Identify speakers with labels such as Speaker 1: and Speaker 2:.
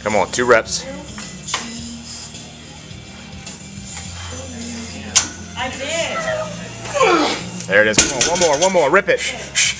Speaker 1: Come on, 2 reps.
Speaker 2: I did.
Speaker 1: There it is. Come on, one more, rip it.